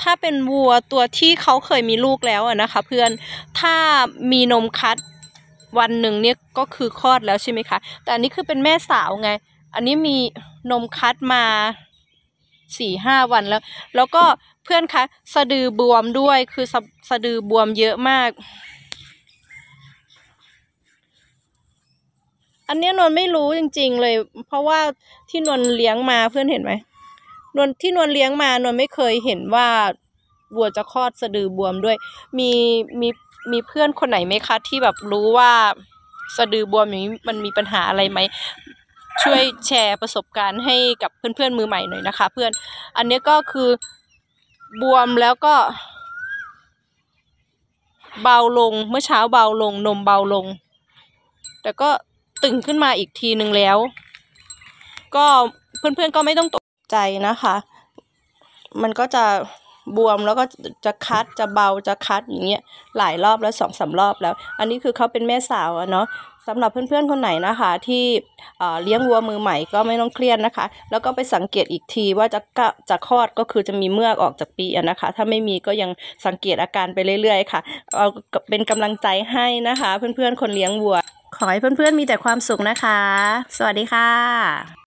ถ้าเป็นวัวตัวที่เขาเคยมีลูกแล้วนะคะเพื่อนถ้ามีนมคัดวันหนึ่งเนี่ยก็คือคลอดแล้วใช่ไหมคะแต่อันนี้คือเป็นแม่สาวไงอันนี้มีนมคัดมา4-5 วันแล้วก็เพื่อนคะสะดือบวมด้วยคือสะดือบวมเยอะมากอันนี้นวลไม่รู้จริงๆเลยเพราะว่าที่นวลเลี้ยงมาเพื่อนเห็นไหมนวลเลี้ยงมานวลไม่เคยเห็นว่าวัวจะคลอดสะดือบวมด้วยมีเพื่อนคนไหนไหมคะที่แบบรู้ว่าสะดือบวมอย่างนี้มันมีปัญหาอะไรไหมช่วยแชร์ประสบการณ์ให้กับเพื่อนมือใหม่หน่อยนะคะเพื่อนอันนี้ก็คือบวมแล้วก็เบาลงเมื่อเช้าเบาลงนมเบาลงแต่ก็ตึงขึ้นมาอีกทีนึงแล้วก็เพื่อนก็ไม่ต้องตกใจนะคะมันก็จะบวมแล้วก็จะคัดจะเบาจะคัดอย่างเงี้ยหลายรอบแล้ว2-3 รอบแล้วอันนี้คือเขาเป็นแม่สาวเนาะสำหรับเพื่อนๆคนไหนนะคะที่เลี้ยงวัวมือใหม่ก็ไม่ต้องเครียดนะคะแล้วก็ไปสังเกตอีกทีว่าจะคลอดก็คือจะมีเมือกออกจากปีนะคะถ้าไม่มีก็ยังสังเกตอาการไปเรื่อยๆค่ะเอาเป็นกำลังใจให้นะคะเพื่อนๆคนเลี้ยงวัวขอให้เพื่อนๆมีแต่ความสุขนะคะสวัสดีค่ะ